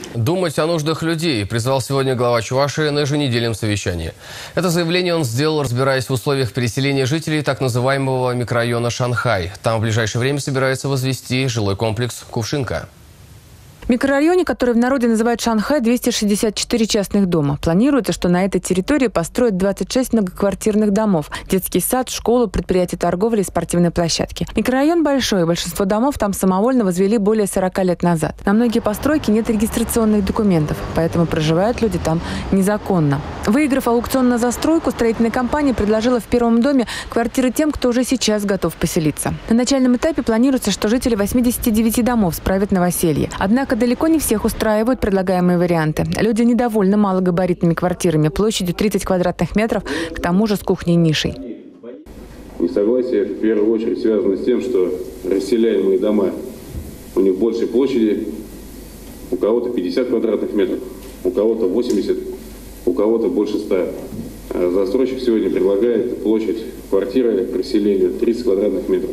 Думать о нуждах людей призвал сегодня глава Чувашии на еженедельном совещании. Это заявление он сделал, разбираясь в условиях переселения жителей так называемого микрорайона Шанхай. Там в ближайшее время собирается возвести жилой комплекс «Кувшинка». В микрорайоне, который в народе называют Шанхай, 264 частных дома. Планируется, что на этой территории построят 26 многоквартирных домов, детский сад, школу, предприятие торговли и спортивные площадки. Микрорайон большой, большинство домов там самовольно возвели более 40 лет назад. На многие постройки нет регистрационных документов, поэтому проживают люди там незаконно. Выиграв аукцион на застройку, строительная компания предложила в первом доме квартиры тем, кто уже сейчас готов поселиться. На начальном этапе планируется, что жители 89 домов справят новоселье. Однако далеко не всех устраивают предлагаемые варианты. Люди недовольны малогабаритными квартирами, площадью 30 квадратных метров, к тому же с кухней-нишей. Несогласие в первую очередь связано с тем, что расселяемые дома, у них больше площади, у кого-то 50 квадратных метров, у кого-то 80, у кого-то больше 100. Застройщик сегодня предлагает площадь квартиры к расселению 30 квадратных метров.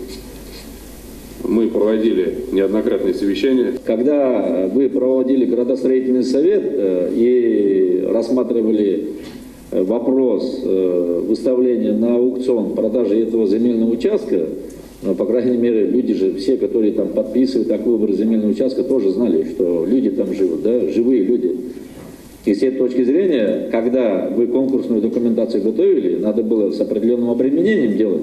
Мы проводили неоднократные совещания. Когда вы проводили градостроительный совет и рассматривали вопрос выставления на аукцион продажи этого земельного участка, по крайней мере, люди же, все, которые там подписывают такой выбор земельного участка, тоже знали, что люди там живут, да, живые люди. И с этой точки зрения, когда вы конкурсную документацию готовили, надо было с определенным обременением делать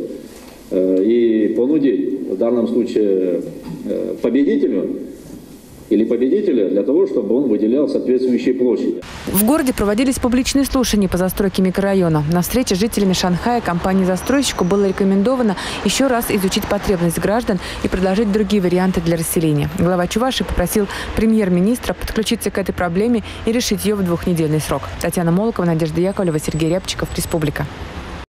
и понудить в данном случае победителю или победителя для того, чтобы он выделял соответствующие площади. В городе проводились публичные слушания по застройке микрорайона. На встрече с жителями Шанхая компании-застройщику было рекомендовано еще раз изучить потребность граждан и предложить другие варианты для расселения. Глава Чувашии попросил премьер-министра подключиться к этой проблеме и решить ее в двухнедельный срок. Татьяна Молокова, Надежда Яковлева, Сергей Рябчиков, Республика.